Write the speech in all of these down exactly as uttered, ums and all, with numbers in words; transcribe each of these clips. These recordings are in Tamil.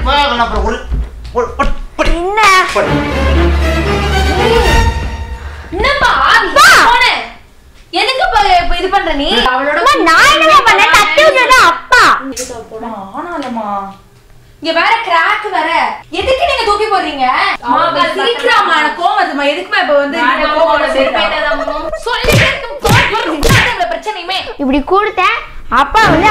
வாங்கலாம் அப்புறம் ஒரு என்ன என்னப்பா போனே எதுக்கு இது பண்ற நீ அவளோட நான் என்ன பண்ண தட்டி விட்டது அப்பா ஆனாலமா இங்க வேற கிராக் வேற எதுக்கு நீங்க தூக்கி போறீங்க அம்மா சீக்கிரமா கோவம் வருதுமா எதுக்குமா இப்ப வந்து நீங்க கோவம் சேர்ப்பேட்டதம்மா சொல்லிட்டே இருக்கும் கோவம் பிரச்சனையுமே இப்படி கூடுதேன் அப்பா வந்து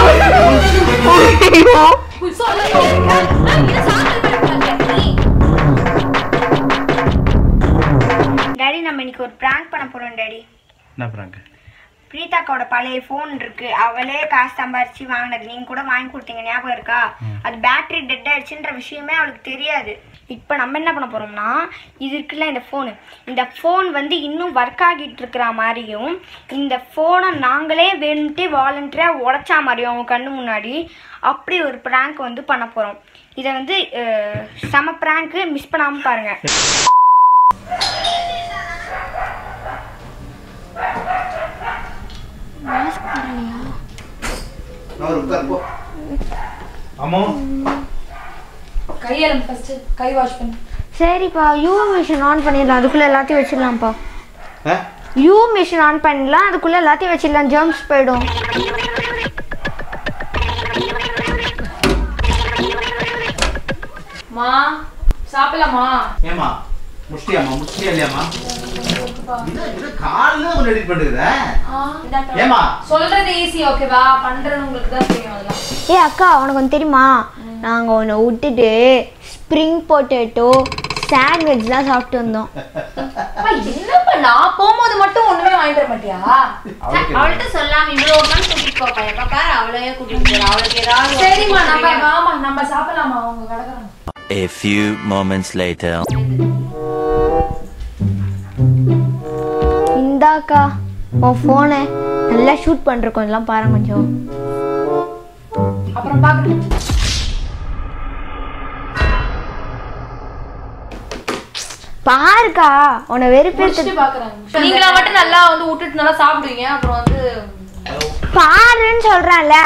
டாடி நம்ம இன்னைக்கு ஒரு பிராங்க் பண்ண போறோம் டாடி. என்ன பிராங்க்? பிரீதாக்கோட பழைய போன் இருக்கு, அவளே காசு சம்பாரிச்சு வாங்கினது, நீங்க கூட வாங்கி கொடுத்தீங்க ஞாபகம் இருக்கா? அது பேட்டரி டெட் ஆயிடுச்சுன்ற விஷயமே அவளுக்கு தெரியாது. இப்போ நம்ம என்ன பண்ண போறோம்னா, இது இருக்குல்ல இந்த ஃபோனு, இந்த ஃபோன் வந்து இன்னும் ஒர்க் ஆகிட்டு இருக்கிற மாதிரியும் இந்த ஃபோனை நாங்களே வேணும்ட்டே வாலண்டியராக உடைச்சா மாதிரியும் அவங்க கண்ணு முன்னாடி அப்படி ஒரு ப்ராங்க் வந்து பண்ண போகிறோம். இதை வந்து செம ப்ராங்க்கு, மிஸ் பண்ணாமல் பாருங்க. சரிப்பா, யூ மிஷின் ஆன் பண்ணிடலாம், அதுக்குள்ள எல்லாத்தையும் வச்சிடலாம்ப்பா. யூ மிஷின் ஆன் பண்ணிடலாம், அதுக்குள்ள எல்லாத்தையும் வச்சிடலாம், ஜெர்ம்ஸ் போயிடும். மா சாப்பிடலாமா? ஏமா முஷ்டியாமா முஷ்டியா இல்லையாமா? இது கால்ல ஒரு எடிட் பண்ணுறத. ஏமா சொல்றது ஈஸி ஓகேவா, பண்றது உங்களுக்கு தான் தெரியும் அதெல்லாம். ஏ அக்கா, உனக்கு ஒன்று தெரியுமா, நாங்கள் ஒன்று விட்டுட்டு ஸ்ப்ரிங் பொட்டேட்டோ சாண்ட்விச்லாம் சாப்பிட்டு வந்தோம். என்னப்பா நான் போகும்போது மட்டும் ஒண்ணுமே வாங்கி தர மாட்டியா? அவள்கிட்ட சொல்லாம இவ்வளவு நாள் கூட்டிட்டு போப்பா, எப்ப பாரு அவளையே கூட்டிட்டு போறா. அவளுக்கு ஏதாவது சரிம்மா நம்ம மாமா நம்ம சாப்பிடலாமா? அவங்க கடகறாங்க. A few moments later. இந்தாக்கா உன் ஃபோனை நல்லா ஷூட் பண்ணுறோம், எல்லாம் பாருங்க கொஞ்சம். அப்புறம் பார்க்குறேன். பாருக்கா, உன்னை வெறுப்பேத்து பார்க்குறாங்க. நீங்களா மட்டும் நல்லா வந்து விட்டுட்டு நல்லா சாப்பிடுவீங்க, அப்புறம் வந்து பாருன்னு சொல்றேன்ல.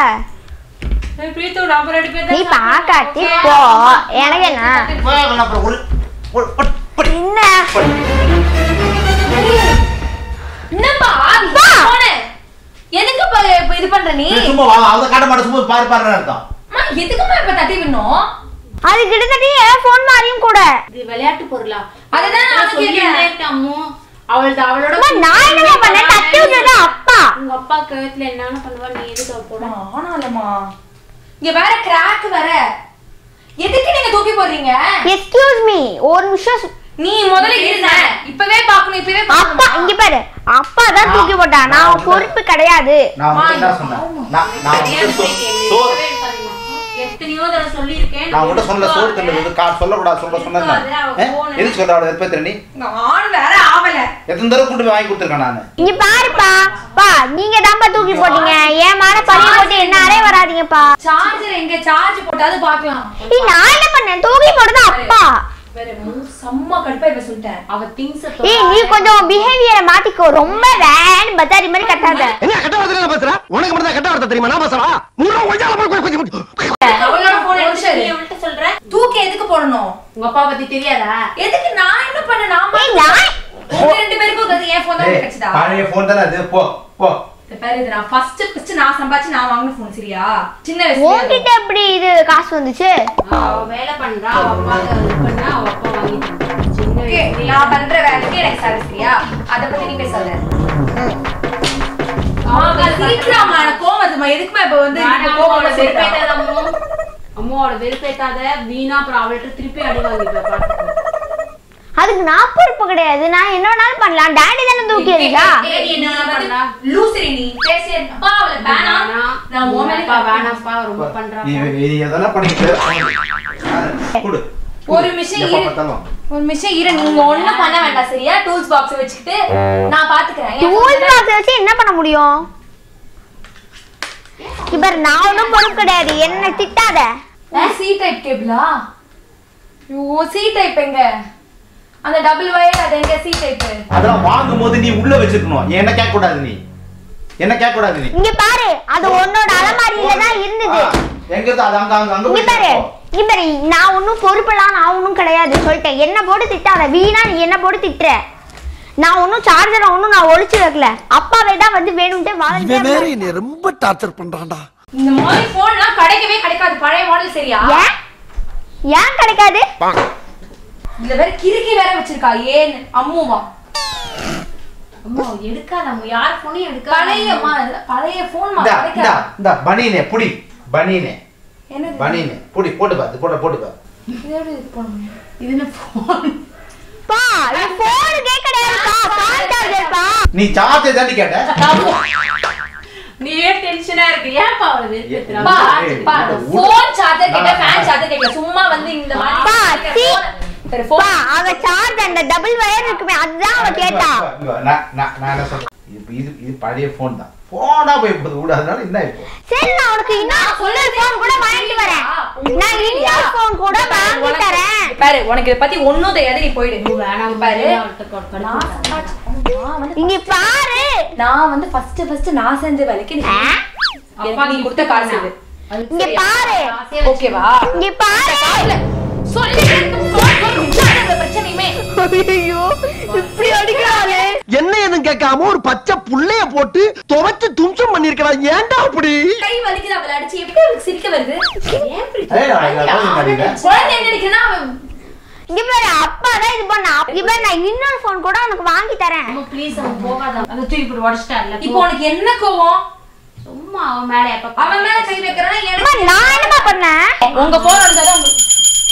நீ பாக்காட்டி போ, எனக்கு என்ன வாங்கலாம் அப்புறம் ஒரு என்ன என்னப்பா போனே எதுக்கு இப்ப இது பண்ற நீ? சும்மா வா, அத காட்ட மாட்ட, சும்மா பாரு பாருன்னு அர்த்தம். அம்மா எதுக்குமா இப்ப தட்டி விடணும்? அது கிட்டத்தட்ட என் ஃபோன் மாதிரியும் கூட. இது விளையாட்டு பொருளா? அதுதான் நான் கேக்குறேன். அம்மு அவளோட அவளோட நான் என்ன பண்ணேன், தட்டி விட்டது அப்பா. உங்க அப்பா கழுத்துல என்னன்னு பண்ணுவா, நீ எதுக்கு போட? ஆனாலமா இங்க வேற கிராக் வேற எதுக்கு நீங்க தூக்கி போறீங்க? எக்ஸ்கியூஸ் மீ, ஒரு நிமிஷம். நீ முதல்ல இருங்க, இப்பவே பாக்கணும், இப்பவே அப்பா இங்க பாரு, அப்பா தான் தூக்கி போட்டா, நான் பொறுப்பு கிடையாது. நான் என்ன சொன்னேன்? நான் நான் சோறு எத்தனையோ தடவை சொல்லிருக்கேன். நான் உன்கிட்ட சொன்ன சோறு தின்றது கா சொல்ல கூடாது, சொல்ல சொன்னேன். எதுக்கு சொல்ற? அவளை வெறுப்பேத்துற நீ? நான் வேற ஆவல. எத்தனை தடவை கூட்டி போய் வாங்கி கொடுத்துருக்கேன் நான். இங்க பாருப்பா, பா நீங்க தான்ப்பா தூக்கி போட்டீங்க, ஏன் மேல பழி போட்டு என்ன அரை வராதீங்கப்பா. சார்ஜர் எங்க? சார்ஜ் போட்டாது பார்க்கலாம். ஏய் நான் என்ன பண்ணேன், தூக்கி போட்டது அப்பா. வேற சம்மா கடுப்பா இப்ப சொல்லிட்டேன். அவ திங்ஸ் ஏய் நீ கொஞ்சம் பிஹேவியரை மாத்திக்கோ, ரொம்ப வேன் பத்தாரி மாதிரி கட்டாத. என்ன கட்ட வார்த்தை பேசுற? உனக்கு மட்டும் தான் கட்ட வார்த்தை தெரியுமா? நான் பேசறா மூணு கொஞ்சம் கொஞ்சம் கொஞ்சம் அவளோட போன் எடுத்து நீ அவள்ட்ட சொல்ற தூக்கி எதுக்கு போடணும்? உங்க அப்பா பத்தி தெரியாதா? எதுக்கு நான் என்ன பண்ண? நான் ஏய் நான் உங்க ரெண்டு பேருக்கும் அது என் போன் தான் கிடைச்சதா? பழைய போன் தான அது. போ போ. பாரு, இது நான் ஃபர்ஸ்ட் ஃபர்ஸ்ட் நான் சம்பாதிச்சு நான் வாங்குன போன், சரியா? சின்ன வயசுல உன்கிட்ட எப்படி இது காசு வந்துச்சு? அவ வேலை பண்றா, அவ அப்பா இது பண்ணா அவ அப்பா வாங்கிட்டான். சின்ன ஓகே, வயசுல நான் பண்ற வேலைக்கு எனக்கு சாரி, சரியா? அத பத்தி நீ பேசாத. ஆமா சீக்கிரமா எனக்கு கோவம் வருதுமா, எதுக்குமா இப்ப வந்து நீங்க கோவம் சேர்ப்பேட்டத அம்மு அம்மாவோட வெறுப்பேத்தாத, வீணா அப்புறம் அவள்கிட்ட திருப்பி அடி வாங்கிப்ப பாத்துக்கோ. அதுக்கு நான் பொறுப்பு கிடையாது, நான் என்ன வேணாலும் பண்ணலாம். டாடி தானே தூக்கி எறிஞ்சா. ஏய் நீ என்ன பண்ணா? லூசரி நீ பேசி அப்பா அவள வேணாம். நான் மோமேப்பா வேணாம்ப்பா, ரொம்ப பண்றா. நீ நீ எதனா பண்ணிட்டு குடு. ஒரு நிமிஷம் இரு, ஒரு நிமிஷம் இரு, நீங்க ஒண்ணு பண்ண வேண்டாம், சரியா? டூல்ஸ் பாக்ஸ் வச்சிட்டு நான் பாத்துக்கறேன். டூல்ஸ் பாக்ஸ் வச்சு என்ன பண்ண முடியும்? இவர் நான் ஒன்றும் பொறுப்பு கிடையாது, என்ன திட்டாத. சி டைப் கேபிளா? யோ சி டைப் எங்க? அந்த டபுள் வயர் அது எங்க? சி டைப் அதெல்லாம் வாங்கும்போது நீ உள்ள வச்சிருக்கணும். என்ன கேட்க கூடாது, நீ என்ன கேட்க கூடாது. நீ இங்க பாரு, அது உன்னோட அலமாரியில தான் இருந்தது. எங்க இருந்து? அது அங்க அங்க அங்க இங்க பாரு, இப்ப நான் ஒன்னும் பொறுப்பெல்லாம் நான் ஒன்னும் கிடையாது சொல்லிட்டேன். என்ன போட்டு திட்டாத, வீணா நீ என்ன போட்டு திட்டுற. நான் ஒன்னும் சார்ஜரை ஒன்னும் நான் ஒளிச்சு வைக்கல, அப்பாவே தான் வந்து வேணும்ட்டே வாங்க. ரொம்ப டார்ச்சர் பண்றான்டா. இந்த மாதிரி போன்லாம் கிடைக்கவே கிடைக்காது, பழைய மாடல். சரியா? ஏன் ஏன் கிடைக்காது? இதுல வேற கிறுக்கி வேற வச்சிருக்கா. ஏன் அம்முவா அம்மா எடுக்காத, அம்மா யார் போனையும் எடுக்காத. பழையம்மா, பழைய போன் மா இந்த கிடைக்காது. இந்த பனினே புடி, பனினே என்னது பனினே புடி, போட்டு பாத்து போட போட்டு பா. இது எப்படி இது போன்? இது என்ன போன்? பா இது போன் கேக்கடையாதுப்பா, போன் சார்ஜர்ப்பா. நீ சார்ஜர் தாண்டி கேட்ட. நீயே டென்ஷனா இருக்கு. ஏன்ப்பா அவளை வெறுப்பேத்துறா? பா பா போன் சார்ஜர் கேட்ட, ஃபேன் சார்ஜர் கேட்கல. சும்மா வந்து இந்த பா, மாதிரி சீ. சரி பா போன் அவ சார்ஜ் அந்த டபுள் வயர் இருக்குமே அதுதான் அவ கேட்டா. நான் நான் நான் என்ன சொல்றேன், இது இது இது பழைய போன் தான். போனா போய் கூடாதுனால என்ன இப்போ. சரி நான் உனக்கு இன்னும் இன்னொரு போன் கூட வாங்கிட்டு வரேன். நான் இன்னொரு போன் கூட வாங்கி தரேன். பாரு, உனக்கு இத பத்தி ஒண்ணும் தெரியாது, நீ போயிடு. நீ வேணாம் பாரு, அவள்கிட்ட நான் கடுப்பு. நான் வந்து இங்க பாரு, நான் வந்து ஃபர்ஸ்ட் ஃபர்ஸ்ட் நான் செஞ்ச வேலைக்கு நீ அப்பா நீ கொடுத்த காசு இது. இங்க பாரு, ஓகேவா? இங்க பாரு. சொல்லி பிரச்சனையுமே ஐயோ இப்படி அடிக்கிறாளே. என்ன எதுவும் கேட்காம ஒரு பச்சை புள்ளைய போட்டு துவைச்சு தும்சம் பண்ணிருக்கா. ஏன்டா அப்படி? கை வலிக்குது, அவளை அடிச்சு எப்படி அவளுக்கு சிரிக்க வருது? ஏன் இப்படி ஏய் நான் இங்க போய் மாட்டீங்க. குழந்தை என்ன நினைக்கிறேன்னா அவன் இங்க பாரு, அப்பா தான் இது பண்ணா. இங்க பாரு, நான் இன்னொரு போன் கூட உனக்கு வாங்கி தரேன். அம்மா ப்ளீஸ் அவன் போகாத. அதை தூக்கி போட்டு உடைச்சிட்டான்ல. இப்போ உனக்கு என்ன கோவம்? சும்மா அவன் மேல எப்ப அவன் மேல கை வைக்கிறானா? அம்மா, எனக்கு நான் என்னமா பண்ணேன்? உங்க போன் வந்தாதான் உங்களுக்கு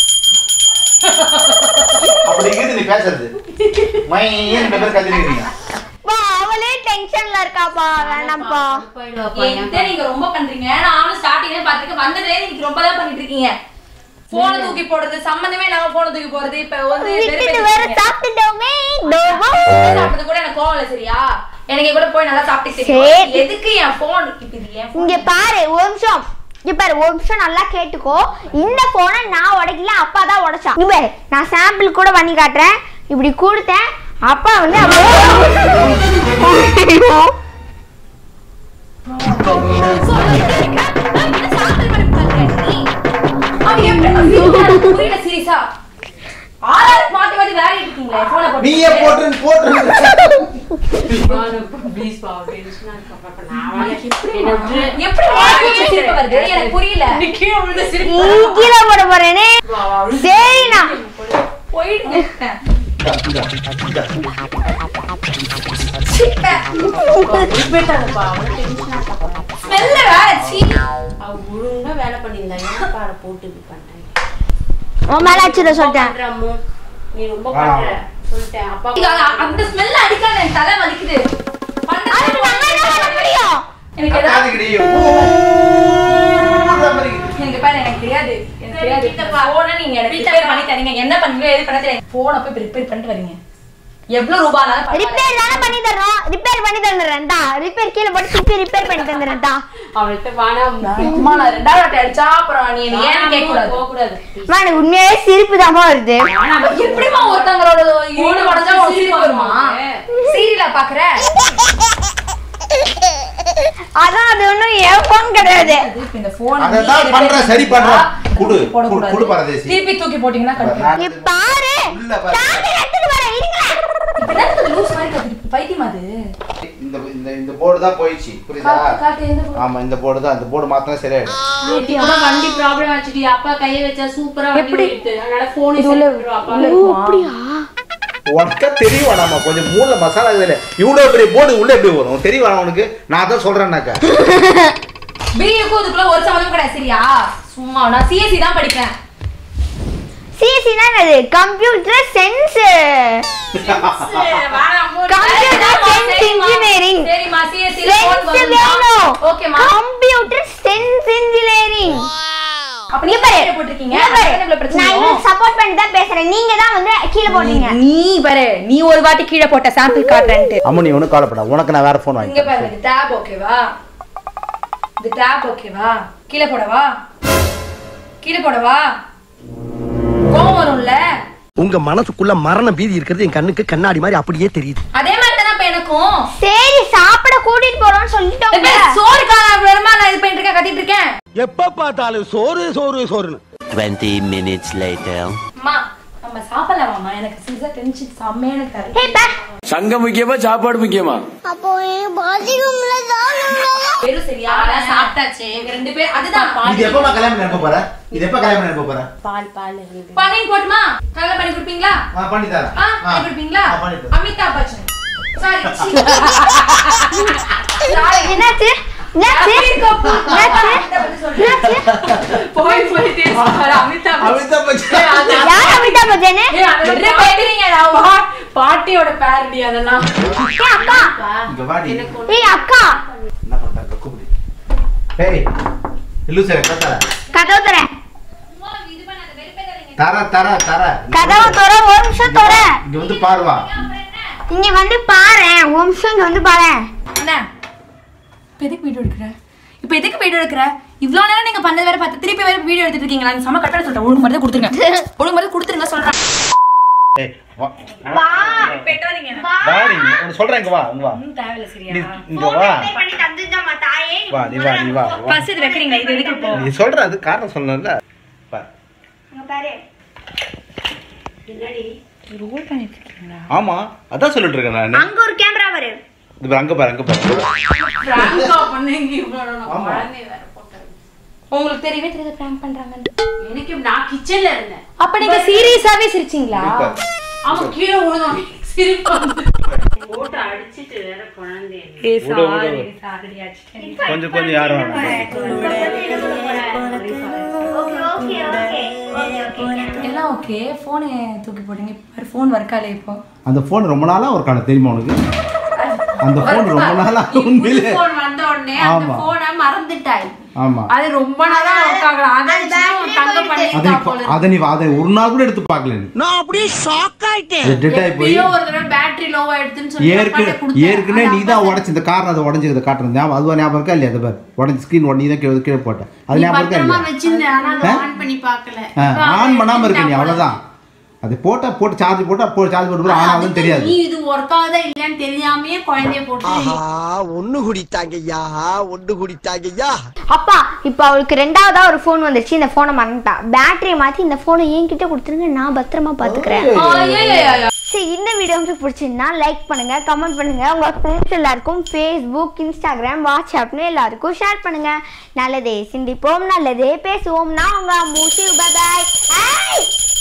அப்படி இங்க நீ பேசுறது. மையன் இந்த பேர் கத்திக்கிறீங்க. பா அவளே டென்ஷன்ல இருக்காப்பா, வேணாம்ப்பா. போயிடுவாப்பா. என்கிட்ட நீங்க ரொம்ப பண்றீங்க. நானும் ஸ்டார்டிங்ல பாத்துக்க வந்ததுல நீங்க ரொம்ப தான் பண்ணிட்டு இருக்கீங்க. போனை தூக்கி போடுறது, சம்பந்தமே இல்லாம போனை தூக்கி போடுறது. இப்ப வந்து விட்டுட்டு வேற சாப்பிட்டுட்டோமே. தோவா. சாப்பிட்டது கூட எனக்கு கோவம் இல்ல. சரியா? எனக்கு கூட போய் நல்லா சாப்பிட்டு சரி. எதுக்கு என் போன் இப்ப இது ஏன் இங்க பாரு ஒரு நிமிஷம், இங்க பாரு ஒரு நிமிஷம் நல்லா கேட்டுக்கோ. இந்த போனை நான் உடைக்கல, அப்பா தான் உடைச்சா. இங்க பாரு, நான் சாம்பிள் கூட பண்ணி காட்டுறேன். இப்படி கொடுத்தேன், அப்பா வந்து சீரியஸா ஆறாவது மாத்தி மாத்தி வேற இருக்கீங்களே போனை போட்டு. நீயே போட்டு போட்டு ப்ளீஸ் பா டென்ஷனா இருக்கப்பா. நான் வாங்க இப்படி எப்படி வாங்கி சிரிப்பு வருது எனக்கு புரியல. நிக்கே உள்ள சிரிப்பு. கீழே போட போறேனே. சரிண்ணா போயிடுங்க. வெறுப்பேத்தாதப்பா. அவளை டென்ஷனா இருக்கப்பா. ஸ்மெல்ல வேற சீ. அவ ஒழுங்கா வேலை பண்ணியிருந்தா ஏன் பாட போட்டு இப்படி பண்றேன்? உன் மேல அச்சுட சொல்லிட்டேன். பண்றமோ நீ ரொம்ப பண்ற சொல்லிட்டேன். அப்பா அந்த ஸ்மெல்ல அடிக்காத, எனக்கு தலை வலிக்குது. பண்ண அதுக்கு நான் என்ன பண்ண முடியும்? எனக்கு ஏதாவது காதுகிடியே ஓ மாதிரி. எனக்கு பாரு, எனக்கு தெரியாது. எனக்கு சரி, தெரியாது. வீட்டப்பா. போனை நீங்க எனக்கு வீட்டப்பா. ரிப்பேர் பண்ணி தரீங்க. என்ன பண்ணுவீங்க எது பண்ண தெரியாது. போனை போய் ரிப்பேர் பண்ணிட்டு வரீங்க. எவ்வளவு ரூபானாலும் பரவாயில்ல. ரிப்பேர் தானே பண்ணி தர்றோம். ரிப்பேர் பண்ணி தந்துடுறேன் தா. ரிப்பேர் கீழே போட்டு திருப்பி ரிப்பேர் பண்ணி தந்துடுறேன் தா. அவள்கிட்ட வாணாம். அம்மா நான் ரெண்டாவது வாட்டி அடிச்சா அப்புறம் நீ என்ன ஏன்னு கேட்க கூடாது. போக கூடாது. அம்மா, எனக்கு உண்மையாவே சிரிப்பு தான்ப்பா வருது. எப்படிமா ஒருத்தங்களோட ஈடு உடஞ்சா ஒரு சிரிப்பு வருமா? சீரியலா பாக்குற? அதான் அது ஒண்ணும் என் போன் கிடையாது. இந்த போன் அததான் பண்ற சரி பண்ற. குடு போடக்கூடாது. குடு பரதேசி. திருப்பி தூக்கி போட்டீங்கன்னா கண்டிப்பா நீ பாரு, உள்ள பாரு. சாமி எடுத்துட்டு வரேன் இருங்க. இப்பதான் லூஸ் மாதிரி கத்திட்டு பைத்தியம் அது. இந்த இந்த இந்த போர்டு தான் போயிடுச்சு. புரியுதா? காட்டு காட்டு எந்த போன்? ஆமா இந்த போர்டு தான். இந்த போர்டு மாத்தினா சரியாயிடும். நேத்து கூட வண்டி ப்ராப்ளம் ஆச்சுடி. அப்பா கைய வச்சா சூப்பரா வண்டி ஓடிட்டு. அதனால போன் இது உள்ள அப்பா உள்ள இருக்குமா? உனக்கா தெரிய வேணாமா? கொஞ்சம் மூணுல மசாலா இதுல இவ்வளவு பெரிய போர்டு உள்ள எப்படி வரும்? தெரிய வேணாம் உனக்கு? நான் தான் சொல்றேன்னாக்கா. பிஏக்கு அதுக்குள்ள ஒரு சம்பந்தம் கிடையாது. சரியா? சும்மா நான் சிஎஸ்சி தான் படிக்கிறேன். சிஎஸ்சி தான் அது computer science. Computer science engineering. சரிமா சிஎஸ்சி சென்ஸ் வேணும். ஓகேமா. Computer science engineering. அப்ப நீ பேர் போட்டுருக்கீங்க. என்ன பிரச்சனை? நான் இன்னும் சப்போர்ட் பண்ணி தான் பேசுறேன். நீங்க தான் வந்து கீழே போடுறீங்க. நீ பாரு, நீ ஒரு வாட்டி கீழே போட்ட சாம்பிள் காட்டுறேன்ட்டு. அம்மா நீ ஒன்றும் கவலைப்பட. உனக்கு நான் வேற ஃபோன் இங்க வாங்கி பாரு, இது டேப் ஓகேவா? இது டேப் ஓகேவா? கீழே போடவா? கீழே போடவா? கோவம் வரும்ல? உங்க மனசுக்குள்ள மரண பீதி இருக்கிறது என் கண்ணுக்கு கண்ணாடி மாதிரி அப்படியே தெரியுது. அதே மாதிரி தானே இப்ப எனக்கும். சரி சாப்பிட கூட்டிட்டு போறோம்னு சொல்லிட்டோம். சோறு காண வருமா நான் இது பண்ணிட்டு இருக்கேன், கத்திட்டு இருக்கேன். எப்ப பார்த்தாலும் சோறு சோறு சோறுன்னு twenty minutes later. அம்மா நம்ம சாப்பிடலாமா? எனக்கு சீரியஸா டென்ஷன் செம்மையான கரை. ஹே பா. சங்கம் முக்கியமா சாப்பாடு முக்கியமா? அப்போ பாத்ரூம்ல தான் பேரு சரியா? நான் சாப்பிட்டாச்சு. எங்க ரெண்டு பேர் அதுதான் பால். இது எப்ப கல்யாணம் பண்ண போற? இது எப்ப கல்யாணம் பண்ண போற? பால் பால். பண்ணி போடுமா? கல்யாணம் பண்ணி கொடுப்பீங்களா? ஆ பண்ணி தரேன். ஆ பண்ணி கொடுப்பீங்களா? ஆ பண்ணி தரேன். அமிதாப் பச்சன். சாரி. என்னாச்சு? என்னாச்சு? போய் போய் பேசுறாரு அமிதாப் அமிதாப் பச்சன். யார் அமிதாப் பச்சன்? ஏய் அதெல்லாம் பேசுறீங்கடா. பாட்டியோட பேரடி அதெல்லாம். ஏய் அக்கா. இங்க வாடி. ஏய் அக்கா. என்ன பண்றாங்க கூப்பிடு. ஏய் இல்லு சார் கதற. கதவு தர. தர தர தர. கதவு தர ஒரு நிமிஷம் தர. இங்க வந்து பாருவா. இங்க வந்து பாரு. ஒரு நிமிஷம் இங்க வந்து பாரு. அண்ணா இப்போ எதுக்கு வீடியோ எடுக்கிற? இப்போ எதுக்கு வீடியோ எடுக்கிற? இவ்ளோ நேரம் நீங்க பண்ணது வேற பார்த்து திருப்பி வேற வீடியோ எடுத்துட்டு இருக்கீங்களா? நீ சம கட்டட சொல்றேன். ஒழுங்கு மருந்து கொடுத்துருங்க. ஒழுங்கு மருந்து கொடுத்துருங்க சொல்றேன். ஏய் வா. வா. பெட்டோரிங்க. வாடி. நான் சொல்றேன் இங்க வா. இங்க வா. ஒண்ணும் தேவையில்ல சரியா? நீ இங்க வா. பண்ணி தந்துதாமா தாயே. வா நீ வா நீ வா. ஃபர்ஸ்ட் இது வைக்கிறீங்களா? இது எதுக்கு இப்போ? நீ சொல்ற அது காரணம் சொல்லணும்ல. பா. அங்க பாரு. ரோல் பண்ணிட்டு இருக்கீங்களா? ஆமா அதான் சொல்லிட்டு இருக்கேன் நான். அங்க ஒரு கேமரா வரு. இது பாரு, அங்க பாரு அங்க பாரு. பிராங்கா பண்ணீங்க இவ்ளோ நேரம். ஆமா. குழந்தை வேற போட்டாரு. உங்களுக்கு தெரியவே தெரியாத பிராங்க் பண்றாங்கன்னு. எனக்கு நான் கிச்சன்ல இருந்தேன். அப்ப நீங்க சீரியஸாவே சிரிச்சீங்களா? இங்க பாரு. அவன் கீழே விழுந்தான். சிரிப்பு வந்து போட்டு அடிச்சிட்டு வேற குழந்தை. ஏய் விடு, விடு, சாரி விடு. சாரி அடிச்சிட்டேன். கொஞ்சம் கொஞ்சம் யாரும் ஓகே ஓகே ஓகே. ஓகே. எல்லாம் ஓகே. போனை தூக்கி போடுங்க. ஃபோன் ஒர்க் ஆகல இப்போ. அந்த போன் ரொம்ப நாளா ஒரு காண தெரியுமா உனக்கு? அந்த போன் ரொம்ப நாளா உண்மையிலே. போன் வந்த உடனே அந்த ஆமா. போனை மறந்துட்டாய். ஆமா. அது ரொம்ப நாளா ஒர்க் ஆகல. அதான் தங்க அதை பண்ணிட்டா இப்போ போல. அதை நீ அதை ஒரு நாள் கூட எடுத்து பார்க்கல நீ. நான் அப்படியே ஷாக் ஆயிட்டேன். அது டெட் ஆகி போய் எப்பயோ ஒரு தடவை பேட்டரி லோவா எடுத்துன்னு சொல்லி ஏற்கனவே அப்பாட்ட கொடுத்தேன். ஏற்கனவே நீ அது தான் அப்பா உடச்சு இந்த காரணம் அதை உடஞ்சதை காட்டுறது ஞாபகம் அதுவா ஞாபகம் இருக்கா இல்லையா? அதை பாரு உடஞ்சி ஸ்கிரீன் உடனே தான் கீழே கீழே போட்டேன். அது நீ ஞாபகம் இருக்கா பத்திரமா இல்லையா? வச்சிருந்தேன். ஆனா அதை ஆ? ஆன் பண்ணி பார்க்கல. ஆ, ஆன் பண்ணாம இருக்க நீ அவ்வளவுதான். அது போட்டா போட்டு சார்ஜ் போட்டா போ சார்ஜ் போட்டு ஆன் ஆகுதுன்னு தெரியாது. நீ இது ஒர்க் ஆகுதா இல்லையான்னு தெரியாமயே குழந்தைய போட்டு ஆஹா ஒண்ணு குடித்தாங்கய்யா ஒண்ணு குடித்தாங்கய்யா. அப்பா இப்போ அவளுக்கு ரெண்டாவதா ஒரு ஃபோன் வந்துச்சு. இந்த ஃபோனை மறந்துட்டா. பேட்டரியை மாத்தி இந்த ஃபோனை என்கிட்ட கொடுத்துருங்க, நான் பத்திரமா பாத்துக்கிறேன். சரி இந்த வீடியோ உங்களுக்கு பிடிச்சிருந்தா லைக் பண்ணுங்க, கமெண்ட் பண்ணுங்க, உங்க ஃப்ரெண்ட்ஸ் எல்லாருக்கும் ஃபேஸ்புக், இன்ஸ்டாகிராம், வாட்ஸ்அப்னு எல்லாருக்கும் ஷேர் பண்ணுங்க. நல்லதே சிந்திப்போம், நல்லதே பேசுவோம். நான் உங்க மூசி. By by.